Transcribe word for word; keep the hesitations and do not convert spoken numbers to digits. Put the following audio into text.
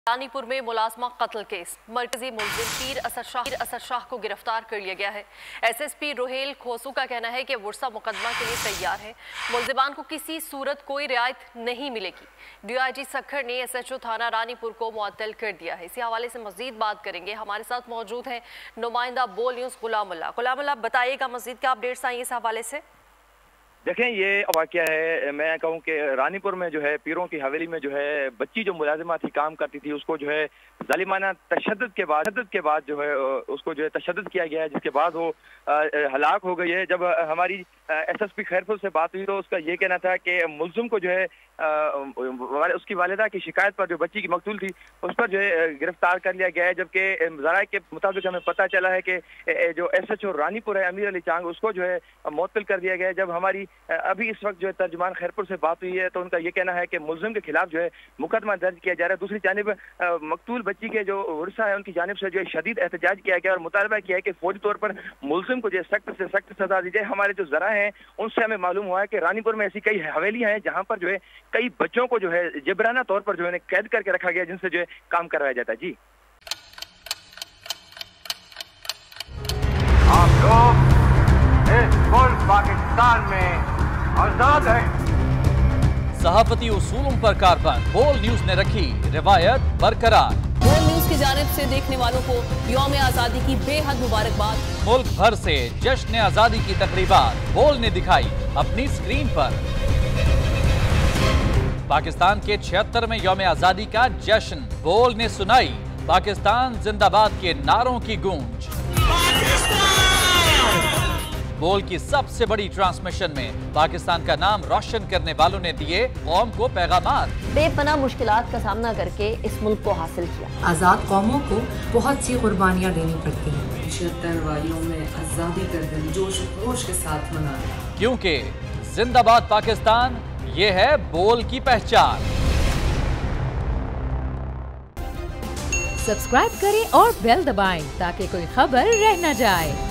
रानीपुर में मुलाजमा कत्ल केस, मरकजी मुलजिम पीर असद शाह पीर असद शाह को गिरफ्तार कर लिया गया है। एसएसपी रोहेल खोसू का कहना है कि वर्सा मुकदमा के लिए तैयार है। मुलजिमान को किसी सूरत कोई रियायत नहीं मिलेगी। डीआईजी सखर ने एसएचओ थाना रानीपुर को मुअत्तल कर दिया है। इसी हवाले से मजीद बात करेंगे। हमारे साथ मौजूद हैं नुमाइंदा बोल न्यूज़ गुलामुल्लाह। गुलामुल्लाह, बताइएगा मजीद क्या अपडेट्स आई इस हवाले से। देखें, ये वाक़या है, मैं कहूँ कि रानीपुर में जो है पीरों की हवेली में जो है बच्ची जो मुलाजिमा थी, काम करती थी, उसको जो है जालिमाना तशद्दुद के बाद तशद्दुद के बाद जो है उसको जो है तशद्दुद किया गया है, जिसके बाद वो हलाक हो गई है। जब हमारी एसएसपी खैरपुर से बात हुई तो उसका ये कहना था कि मुल्जिम को जो है आ, उसकी वालिदा की शिकायत पर जो बच्ची की मकतूल थी उस पर जो है गिरफ्तार कर लिया गया है। जबकि ज़राए के मुताबिक हमें पता चला है कि जो एसएचओ रानीपुर है अमीर अली चांग, उसको जो है मुअत्तल कर दिया गया है। जब हमारी अभी इस वक्त जो है तर्जुमान खैरपुर से बात हुई है तो उनका ये कहना है कि मुल्जिम के खिलाफ जो है मुकदमा दर्ज किया जा रहा है। दूसरी जानिब मकतूल बच्ची के जो वर्सा है उनकी जानिब से जो है शदीद एहतजाज किया गया और मुतालबा किया है कि फौरी तौर पर मुल्जिम को जो है सख्त से सख्त सजा दी जाए। हमारे जो जरा हैं उनसे हमें मालूम हुआ है कि रानीपुर में ऐसी कई हवेलियां हैं जहां पर जो है कई बच्चों को जो है जबराना तौर पर जो है कैद करके रखा गया, जिनसे जो है काम करवाया जाता है। जी, आप लोग इस मुल्क पाकिस्तान में आजाद है। सहाफती उसूलों पर कारबंद बोल न्यूज ने रखी रिवायत बरकरार। बोल न्यूज की जानिब से देखने वालों को यौम आजादी की बेहद मुबारकबाद। मुल्क भर से जश्न आजादी की तकरीबात बोल ने दिखाई अपनी स्क्रीन पर। पाकिस्तान के छिहत्तरवें यौम आजादी का जश्न बोल ने सुनाई पाकिस्तान जिंदाबाद के नारों की गूंज। बोल की सबसे बड़ी ट्रांसमिशन में पाकिस्तान का नाम रोशन करने वालों ने दिए कौम को पैगामात। बेपनाह मुश्किलात का सामना करके इस मुल्क को हासिल किया। आजाद कौमों को बहुत सी कुर्बानियां देनी पड़ती हैं। छिहत्तर वालियों में आजादी का दिन जोश खरोश के साथ मनाया, क्योंकि जिंदाबाद पाकिस्तान ये है बोल की पहचान। सब्सक्राइब करें और बेल दबाएं ताकि कोई खबर रह न जाए।